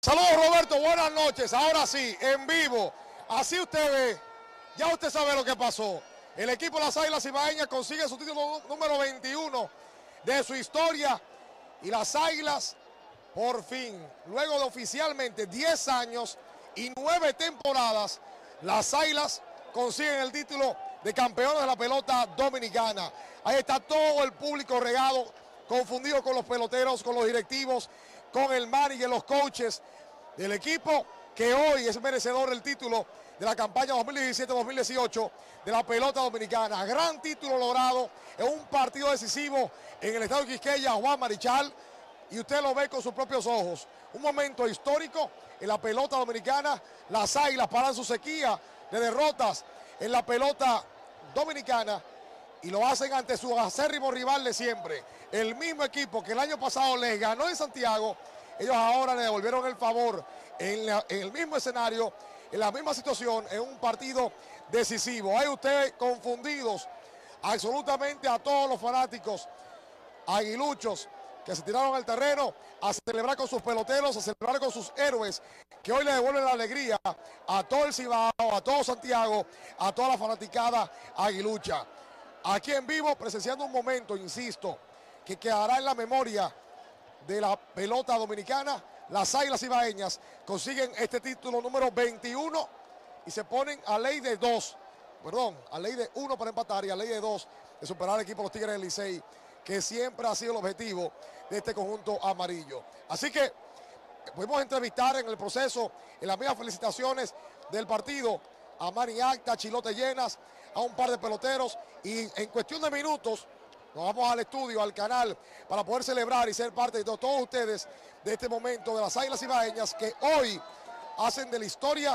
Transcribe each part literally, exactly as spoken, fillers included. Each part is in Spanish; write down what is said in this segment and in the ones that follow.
Saludos Roberto, buenas noches, ahora sí, en vivo, así usted ve, ya usted sabe lo que pasó. El equipo de las Águilas Cibaeñas consigue su título número veintiuno de su historia y las Águilas, por fin, luego de oficialmente diez años y nueve temporadas, las Águilas consiguen el título de campeones de la pelota dominicana. Ahí está todo el público regado, confundido con los peloteros, con los directivos, con el manager, los coaches del equipo que hoy es merecedor del título de la campaña dos mil diecisiete dos mil dieciocho de la pelota dominicana. Gran título logrado en un partido decisivo en el estado de Quisqueya, Juan Marichal, y usted lo ve con sus propios ojos. Un momento histórico en la pelota dominicana. Las Águilas paran su sequía de derrotas en la pelota dominicana y lo hacen ante su acérrimo rival de siempre. El mismo equipo que el año pasado les ganó en Santiago, ellos ahora le devolvieron el favor en, la, en el mismo escenario, en la misma situación, en un partido decisivo. Hay ustedes confundidos absolutamente a todos los fanáticos aguiluchos que se tiraron al terreno a celebrar con sus peloteros, a celebrar con sus héroes, que hoy le devuelven la alegría a todo el Cibao, a todo Santiago, a toda la fanaticada aguilucha. Aquí en vivo, presenciando un momento, insisto, que quedará en la memoria de la pelota dominicana. Las Águilas Cibaeñas consiguen este título número veintiuno y se ponen a ley de dos, perdón, a ley de uno para empatar y a ley de dos de superar al equipo de los Tigres del Licey, que siempre ha sido el objetivo de este conjunto amarillo. Así que pudimos entrevistar en el proceso, en las mismas felicitaciones del partido, a Manny Acta, Chilote Llenas, a un par de peloteros, y en cuestión de minutos nos vamos al estudio, al canal, para poder celebrar y ser parte de todos ustedes de este momento de las Águilas Cibaeñas, que hoy hacen de la historia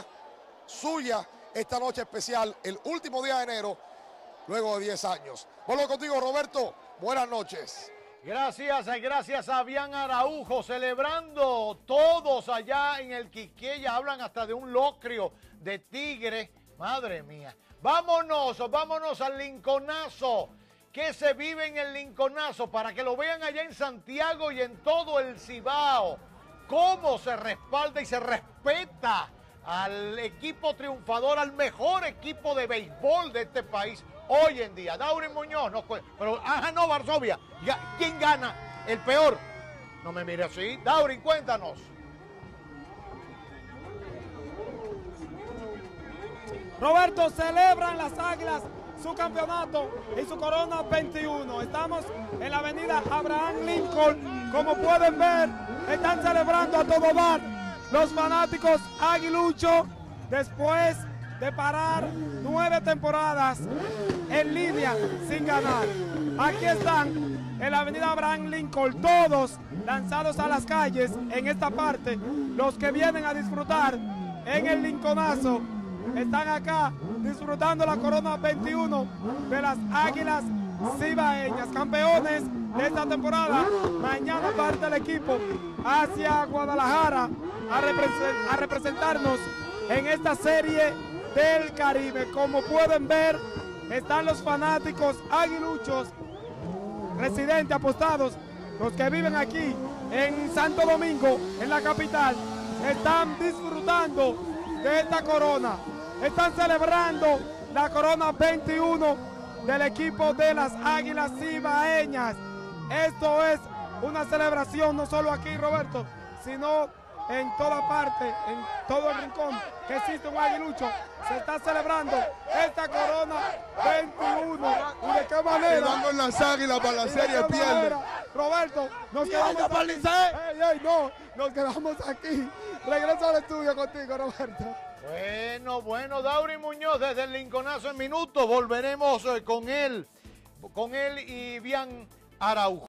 suya esta noche especial, el último día de enero, luego de diez años. Vuelvo contigo, Roberto. Buenas noches. Gracias, gracias a Bian Araujo, celebrando todos allá en el Quisqueya, hablan hasta de un locrio de tigre, madre mía. Vámonos, vámonos al Lincolnazo, que se vive en el Lincolnazo, para que lo vean allá en Santiago y en todo el Cibao, cómo se respalda y se respeta al equipo triunfador, al mejor equipo de béisbol de este país hoy en día. Daurin Muñoz, no, pero, ajá, no, Varsovia, ¿quién gana? El peor. No me mire así. Daurin, cuéntanos. Roberto, celebran las Águilas su campeonato y su corona veintiuno. Estamos en la avenida Abraham Lincoln. Como pueden ver, están celebrando a todo dar los fanáticos aguiluchos después de parar nueve temporadas en línea sin ganar. Aquí están en la avenida Abraham Lincoln, todos lanzados a las calles en esta parte. Los que vienen a disfrutar en el Lincolnazo están acá disfrutando la corona veintiuno de las Águilas Cibaeñas, campeones de esta temporada. Mañana parte el equipo hacia Guadalajara a, represent a representarnos en esta serie del Caribe. Como pueden ver, están los fanáticos aguiluchos residentes, apostados, los que viven aquí en Santo Domingo, en la capital, están disfrutando de esta corona. Están celebrando la corona veintiuno del equipo de las Águilas Cibaeñas. Esto es una celebración no solo aquí, Roberto, sino en toda parte, en todo el rincón que existe un aguilucho. Se está celebrando esta corona veintiuno. ¿Y de qué manera? Quedando en las Águilas para la serie pierde. Roberto, nos quedamos aquí. Ey, ey, no, nos quedamos aquí. Regreso al estudio contigo, Roberto. Bueno, bueno, Daurin Muñoz desde el Lincolnazo en minutos. Volveremos con él, con él y Bian Araujo.